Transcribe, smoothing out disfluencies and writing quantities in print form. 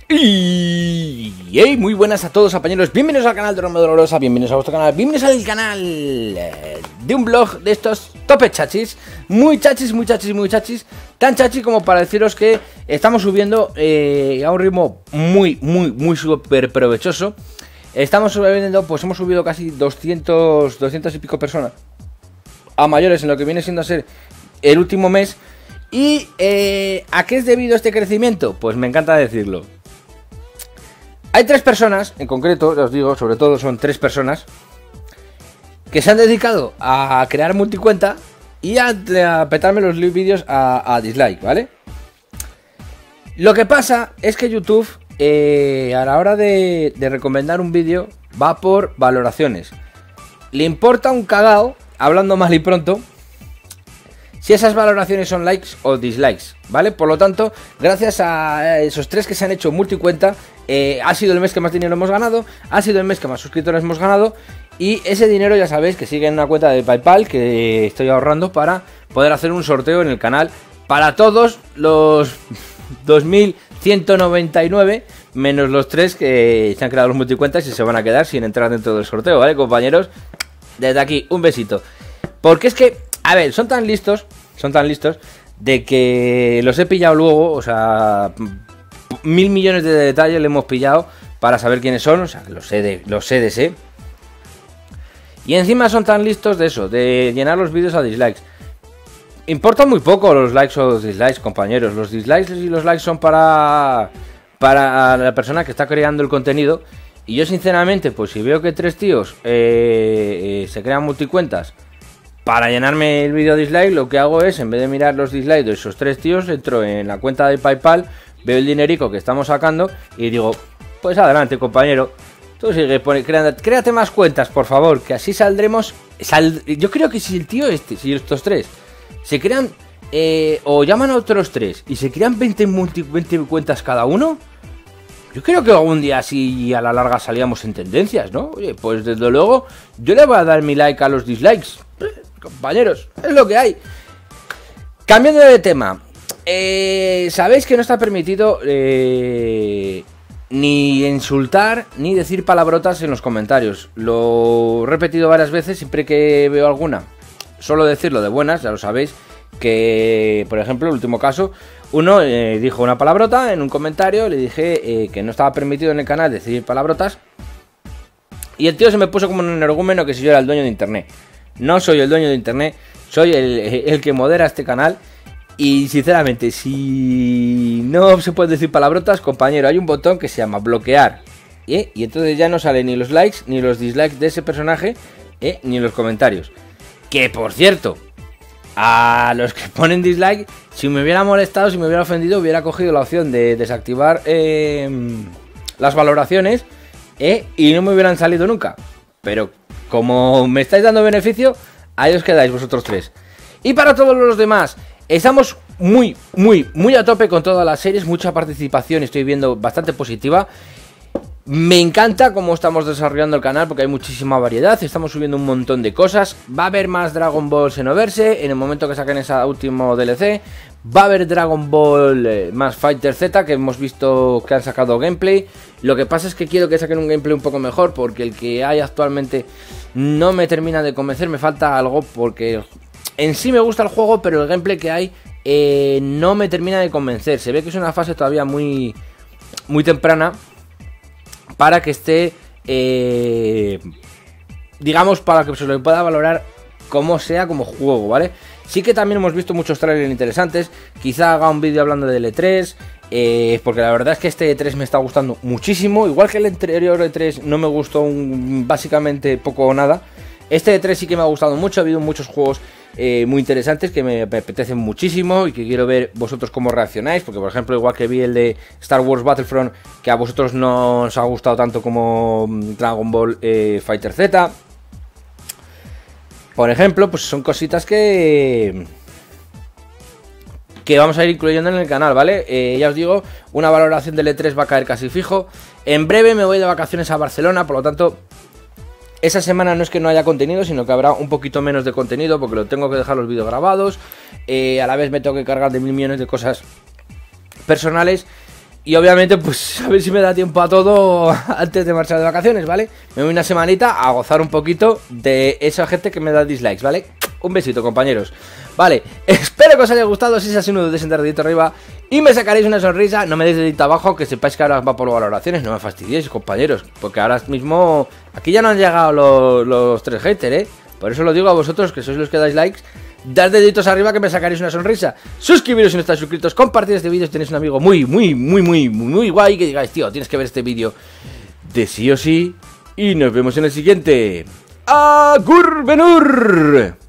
Y hey, muy buenas a todos, compañeros. Bienvenidos al canal de Romeo Dolorosa, bienvenidos a vuestro canal, bienvenidos al canal de un blog de estos tope chachis. Muy chachis, muy chachis, muy chachis. Tan chachis como para deciros que estamos subiendo a un ritmo muy súper provechoso. Estamos subiendo, pues hemos subido casi 200 y pico personas a mayores en lo que viene siendo a ser el último mes. ¿Y a qué es debido este crecimiento? Pues me encanta decirlo. Hay tres personas, en concreto, os digo, sobre todo son tres personas que se han dedicado a crear multicuenta y a petarme los vídeos a dislike, ¿vale? Lo que pasa es que YouTube, a la hora de recomendar un vídeo, va por valoraciones. Le importa un cagao, hablando mal y pronto, si esas valoraciones son likes o dislikes, ¿vale? Por lo tanto, gracias a esos tres que se han hecho multicuenta, ha sido el mes que más dinero hemos ganado, ha sido el mes que más suscriptores hemos ganado, y ese dinero ya sabéis que sigue en una cuenta de PayPal que estoy ahorrando para poder hacer un sorteo en el canal para todos los 2199, menos los tres que se han creado los multicuentas y se van a quedar sin entrar dentro del sorteo, ¿vale, compañeros? Desde aquí, un besito. Porque es que, a ver, son tan listos de que los he pillado luego, o sea, 1000 millones de detalles le hemos pillado para saber quiénes son, o sea, los sé. Y encima son tan listos de eso, de llenar los vídeos a dislikes. Importa muy poco los likes o dislikes, compañeros. Los dislikes y los likes son para la persona que está creando el contenido. Y yo sinceramente, pues si veo que tres tíos se crean multicuentas para llenarme el vídeo dislike, lo que hago es, en vez de mirar los dislikes de esos tres tíos, entro en la cuenta de PayPal, veo el dinerico que estamos sacando y digo, pues adelante, compañero, tú sigue, créate más cuentas, por favor, que así saldremos. Yo creo que si el tío si estos tres se crean o llaman a otros tres y se crean 20 cuentas cada uno, yo creo que algún día así a la larga salíamos en tendencias, ¿no? Oye, pues desde luego yo le voy a dar mi like a los dislikes, compañeros, es lo que hay. Cambiando de tema, sabéis que no está permitido ni insultar ni decir palabrotas en los comentarios. Lo he repetido varias veces, siempre que veo alguna solo decirlo de buenas, ya lo sabéis. Que, por ejemplo, el último caso, uno dijo una palabrota en un comentario, le dije que no estaba permitido en el canal decir palabrotas, y el tío se me puso como un energúmeno que si yo era el dueño de internet. No soy el dueño de internet, soy el que modera este canal. Y sinceramente, si no se puede decir palabrotas, compañero, hay un botón que se llama bloquear, y entonces ya no salen ni los likes ni los dislikes de ese personaje, ni en los comentarios. Que, por cierto, a los que ponen dislike, si me hubiera molestado, si me hubiera ofendido, hubiera cogido la opción de desactivar las valoraciones, y no me hubieran salido nunca. Pero como me estáis dando beneficio, ahí os quedáis vosotros tres. Y para todos los demás, estamos muy a tope con todas las series, mucha participación, estoy viendo bastante positiva. Me encanta cómo estamos desarrollando el canal porque hay muchísima variedad, estamos subiendo un montón de cosas. Va a haber más Dragon Ball Xenoverse en el momento que saquen ese último DLC. Va a haber Dragon Ball más Fighter Z, que hemos visto que han sacado gameplay. Lo que pasa es que quiero que saquen un gameplay un poco mejor porque el que hay actualmente no me termina de convencer, me falta algo porque en sí me gusta el juego, pero el gameplay que hay no me termina de convencer. Se ve que es una fase todavía muy temprana para que esté, digamos, para que se lo pueda valorar como sea como juego, ¿vale? Sí que también hemos visto muchos trailers interesantes. Quizá haga un vídeo hablando del E3, porque la verdad es que este E3 me está gustando muchísimo. Igual que el anterior E3 no me gustó básicamente poco o nada. Este E3 sí que me ha gustado mucho, ha habido muchos juegos muy interesantes que me apetecen muchísimo y que quiero ver vosotros cómo reaccionáis, porque por ejemplo, igual que vi el de Star Wars Battlefront, que a vosotros no os ha gustado tanto como Dragon Ball Fighter Z, por ejemplo, pues son cositas que vamos a ir incluyendo en el canal, ¿vale? Ya os digo, una valoración del E3 va a caer casi fijo. En breve me voy de vacaciones a Barcelona, por lo tanto esa semana no es que no haya contenido, sino que habrá un poquito menos de contenido porque lo tengo que dejar los vídeos grabados. A la vez me tengo que cargar de 1000 millones de cosas personales Y obviamente, pues a ver si me da tiempo a todo antes de marchar de vacaciones, ¿vale? Me voy una semanita a gozar un poquito de esa gente que me da dislikes, ¿vale? Un besito, compañeros. Vale, espero que os haya gustado. Si es así, no dudéis en dar dedito arriba y me sacaréis una sonrisa. No me deis dedito abajo, que sepáis que ahora va por valoraciones. No me fastidiéis, compañeros, porque ahora mismo aquí ya no han llegado los 3 haters, ¿eh? Por eso lo digo a vosotros, que sois los que dais likes. Dad deditos arriba que me sacaréis una sonrisa. Suscribiros si no estáis suscritos. Compartid este vídeo si tenéis un amigo muy guay que digáis, tío, tienes que ver este vídeo de sí o sí. Y nos vemos en el siguiente. ¡Agur Benur!